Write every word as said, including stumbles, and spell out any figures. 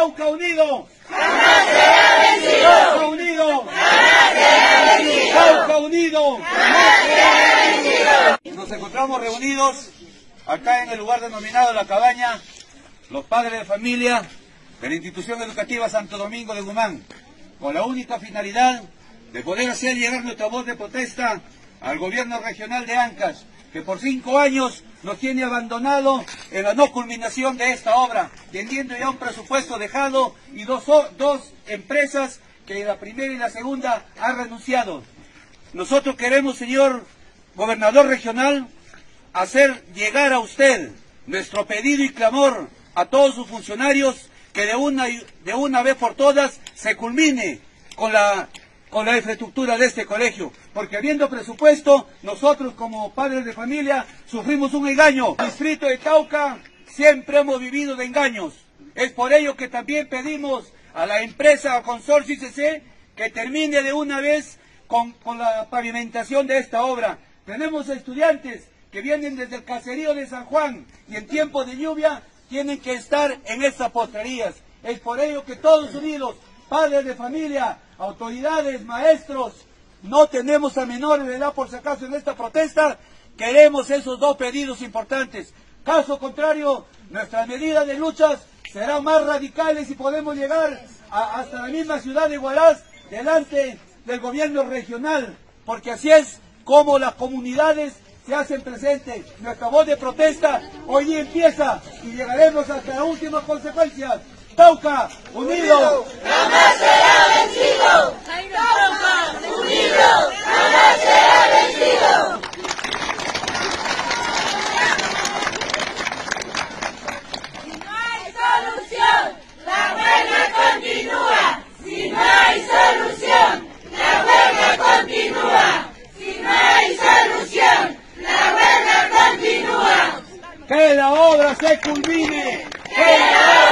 Cauca unido. ¡Jamás será vencido! Cauca unido. ¡Jamás será vencido! Cauca unido. ¡Jamás será vencido! Nos encontramos reunidos acá en el lugar denominado La Cabaña, los padres de familia de la institución educativa Santo Domingo de Guzmán, con la única finalidad de poder hacer llegar nuestra voz de protesta al gobierno regional de Ancash, que por cinco años nos tiene abandonado en la no culminación de esta obra, teniendo ya un presupuesto dejado y dos, dos empresas que la primera y la segunda han renunciado. Nosotros queremos, señor gobernador regional, hacer llegar a usted nuestro pedido y clamor a todos sus funcionarios que de una, de una vez por todas se culmine con la, con la infraestructura de este colegio, porque habiendo presupuesto, nosotros como padres de familia sufrimos un engaño. El distrito de Cauca siempre hemos vivido de engaños. Es por ello que también pedimos a la empresa Consorcio I C C que termine de una vez con, con la pavimentación de esta obra. Tenemos estudiantes que vienen desde el caserío de San Juan y en tiempo de lluvia tienen que estar en estas postrerías. Es por ello que todos unidos, padres de familia, autoridades, maestros, no tenemos a menores de edad por si acaso en esta protesta, queremos esos dos pedidos importantes. Caso contrario, nuestras medidas de luchas serán más radicales y podemos llegar a, hasta la misma ciudad de Huaraz delante del gobierno regional, porque así es como las comunidades se hacen presentes. Nuestra voz de protesta hoy empieza y llegaremos hasta las últimas consecuencias. Cauca, unido. ¡Jamás será vencido! ¡Cauca, unido! ¡Jamás será vencido! Si no hay solución, la huelga continúa. Si no hay solución, la huelga continúa. Si no hay solución, la huelga continúa. Que la obra se culmine. ¡Que la